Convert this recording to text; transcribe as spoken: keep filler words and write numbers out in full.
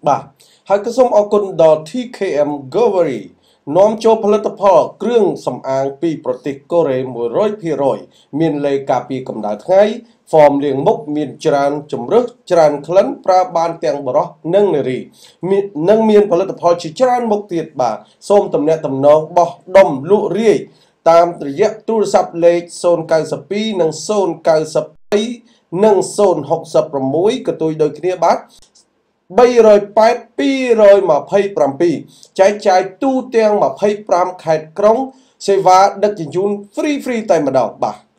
បាទហើយក៏សូមអរគុណដល់ T K M Gowoori នាំចូលផលិតផលគ្រឿងសម្អាងពីប្រទេសកូរ៉េ មួយរយភាគរយ មានលេខការពារកម្ដៅថ្ងៃ ហ្វមលាងមុខមានច្រើនជំរើសច្រើនក្លិនប្រើបានទាំងបរិសុទ្ធនិងនារីនិងមានផលិតផលជាច្រើនមុខទៀតបាទសូមទំនាក់ទំនងបោះដុំលក់រាយតាមរយៈទូរស័ព្ទលេខ ศูนย์ เก้า สอง និង ศูนย์ เก้า สอง និង ศูนย์ หก หก កន្ទុយដូចគ្នាបាទ 380 227 ចែកចាយទូទាំង 25 ខេត្តក្រុងសេវាដឹកជញ្ជូន free free តែម្ដងបាទ